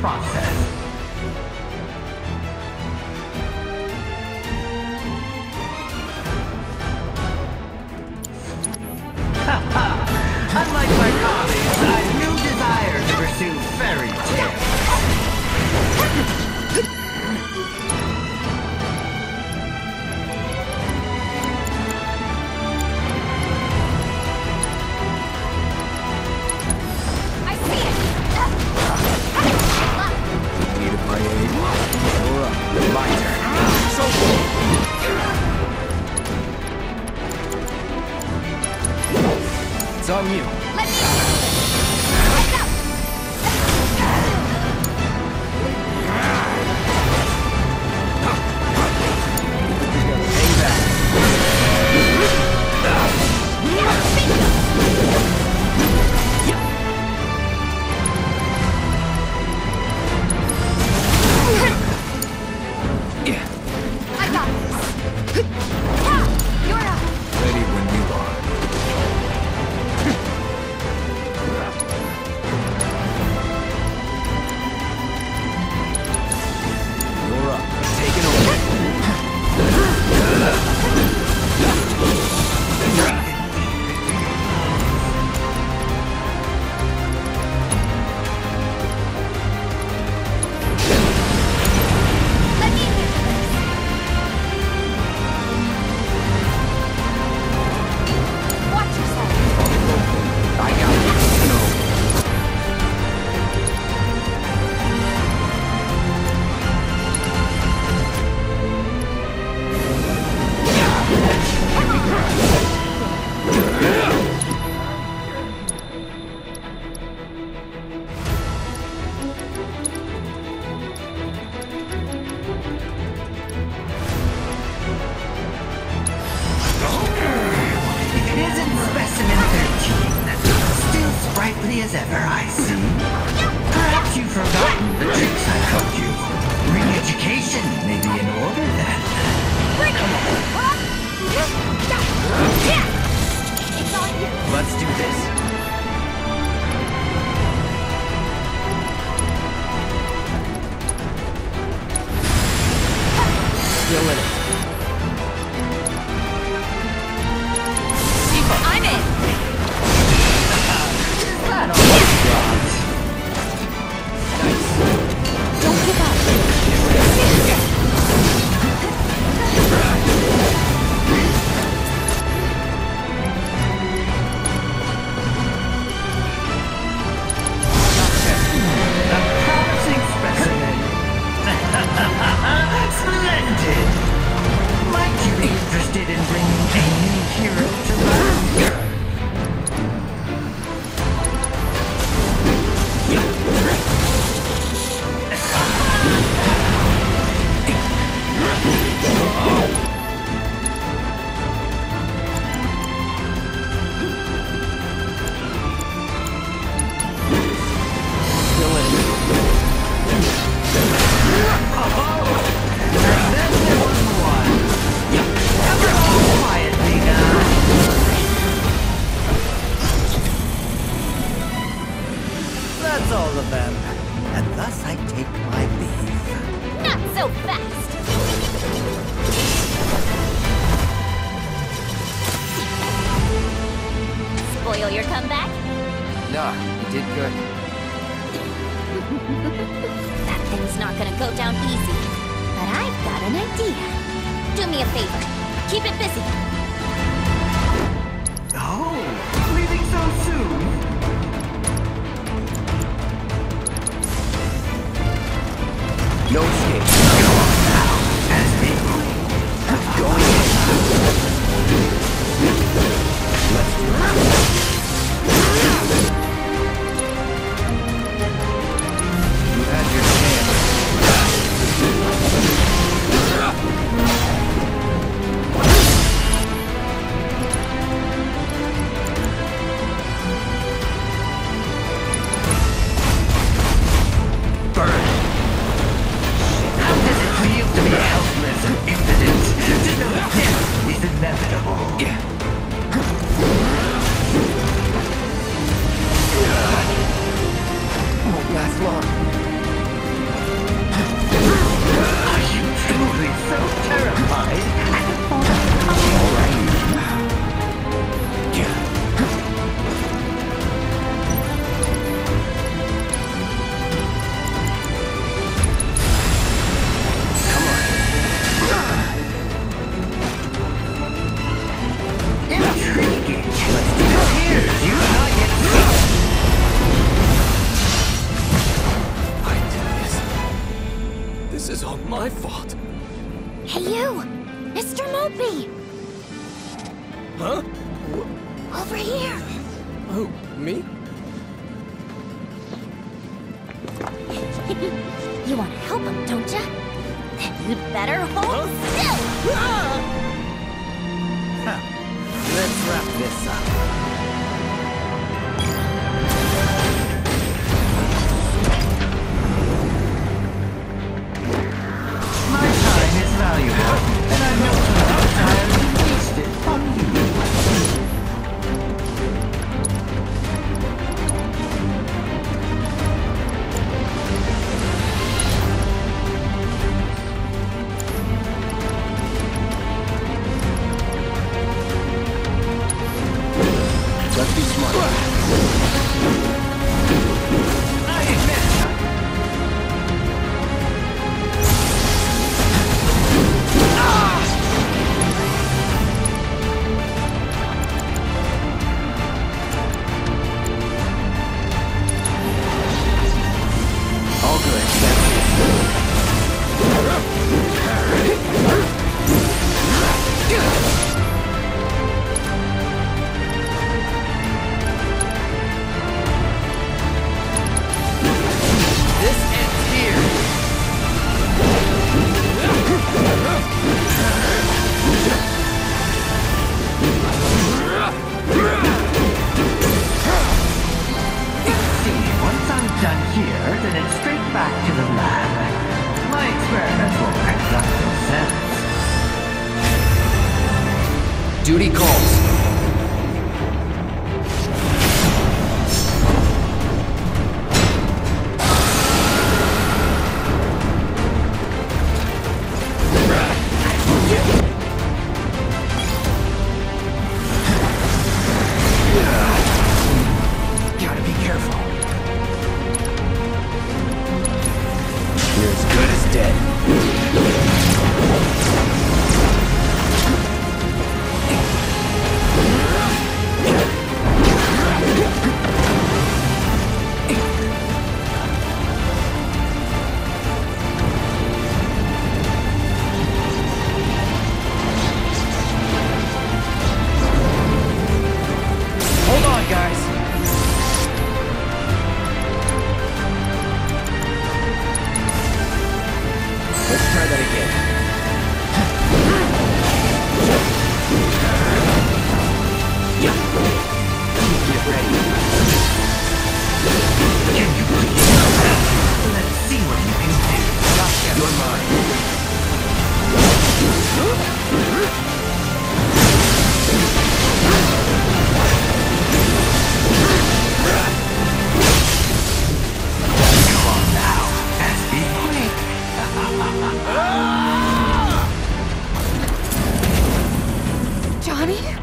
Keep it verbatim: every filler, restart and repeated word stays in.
process. Unlike my colleagues, I have no desire to pursue fairy tales. I see it! Needed my aid. You're up. My turn. So it's on you. Let me... Heads up! Hang back. Yeah. I got this. Ha! You're up. Ready when you are. You're up. Taking over. Let me handle this. Watch yourself. I got it. No. It isn't specimen thirteen. Still sprightly as ever, I see. Perhaps you've forgotten the tricks I taught you. Re-education may be in order then. Bring it! Yeah! It's on you. Let's do this. Still in it. I'm in. That always does. Don't give up. A promising specimen. Splendid. Might you be interested in bringing a new hero to life? Still in it. And then there was one. Come on, quietly now. That's all of them. And thus I take my leave. Not so fast. Spoil your comeback? Nah, you did good. That thing's not gonna go down easy. But I've got an idea. Do me a favor. Keep it busy. Oh, leaving so soon? No escape. Go on now, as we Going in. Let's do it. You had your chance. burn. How This is all my fault. Hey you! Mister Mopey! Huh? Over here! Oh, me? You want to help him, don't ya? Then you'd better hold still! Huh. Let's wrap this up. My time is valuable, and I'm not entirely wasted on you. Let's be smart. I admit. All good. This ends here. See, once I'm done here, then it's straight back to the lab. My experiments will conduct themselves. Duty calls. Gotta be careful. You're as good as dead. Hold on, guys. Let's try that again. Get ready. Can you please? Let's see what you can do. Gotcha. You're mine. Come on now, and be quick. Johnny?